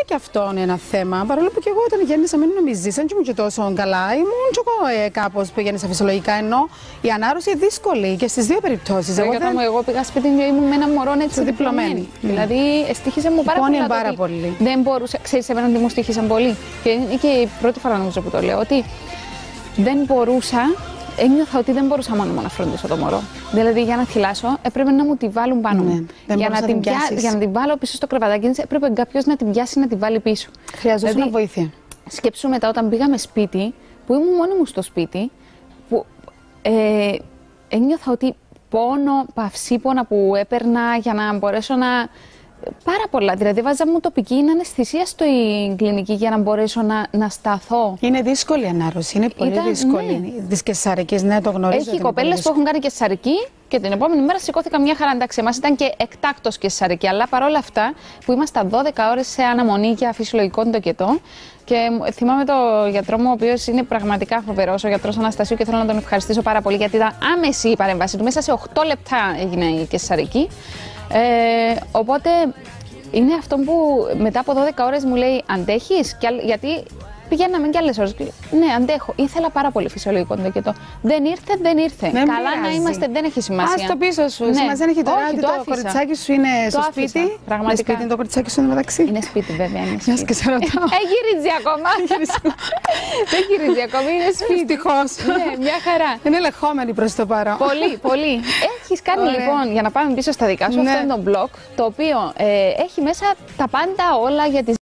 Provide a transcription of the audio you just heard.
είναι και αυτό ένα θέμα. Παρόλο που και εγώ όταν γέννησα, μην νομίζεις, δεν ήμουν και τόσο καλά. Ήμουν και εγώ κάπως που γέννησα φυσιολογικά. Ενώ η ανάρρωση είναι δύσκολη και στις δύο περιπτώσεις. Εγώ πήγα σπίτι μου, ήμουν με ένα μωρό έτσι διπλωμένη. Δηλαδή, στοίχιζε μου πάρα πολύ. Δεν μπορούσα. Ξέρεις, εμένα τι μου στοίχισαν πολύ. Και είναι και η πρώτη φορά νομίζω που το λέω. Ότι δεν μπορούσα. Ένιωθα ότι δεν μπορούσα μόνο να φροντίσω το μωρό. Δηλαδή, για να θυλάσω, έπρεπε να μου τη βάλουν πάνω μου. Για να την βάλω πίσω στο κρεβατάκι, έπρεπε κάποιος να την πιάσει να την βάλει πίσω. Χρειαζόταν δηλαδή, βοήθεια. Σκέψου μετά, όταν πήγαμε σπίτι, που ήμουν μόνη μου στο σπίτι, που ένιωθα ότι πόνο, παυσίπονα που έπαιρνα για να μπορέσω να. Πάρα πολλά. Δηλαδή, βάζα μου τοπική αναισθησία στην κλινική για να μπορέσω να σταθώ. Είναι δύσκολη η ανάρρωση. Είναι πολύ δύσκολη. Ναι. Τη καισαρική, ναι, το γνωρίζω. Έχει κοπέλες που έχουν κάνει καισαρική και την επόμενη μέρα σηκώθηκα μια χαρά. Εντάξει, εμάς ήταν και εκτάκτος καισαρική. Αλλά παρόλα αυτά, που ήμασταν 12 ώρες σε αναμονή για φυσιολογικό τοκετό. Και θυμάμαι τον γιατρό μου, ο οποίος είναι πραγματικά φοβερός, ο γιατρός Αναστασίου, και θέλω να τον ευχαριστήσω πάρα πολύ γιατί ήταν άμεση η παρέμβαση του. Μέσα σε 8 λεπτά έγινε η καισαρική. Οπότε είναι αυτό που μετά από 12 ώρες μου λέει αντέχεις, γιατί πηγαίναμε και άλλες ώρες. Ναι, αντέχω. Ήθελα πάρα πολύ φυσιολογικό τοκετό. Δεν ήρθε. Καλά να είμαστε, δεν έχει σημασία. Ας το πίσω σου. Ναι. Σημασία έχει τώρα ότι το κοριτσάκι σου είναι στο σπίτι. Πραγματικά. Είναι το κοριτσάκι σου είναι μεταξύ. Είναι σπίτι, βέβαια. Μιας και σε ρωτάω. Έχει ρίτζι ακόμα. Δεν γυρίζει ακόμα, είναι σπίτι. Ευτυχώς. Ναι, μια χαρά. Είναι ελεγχόμενη προς το παρόν. Πολύ. Έχεις κάνει λοιπόν, για να πάμε πίσω στα δικά σου, αυτό είναι το blog, το οποίο έχει μέσα τα πάντα όλα για τις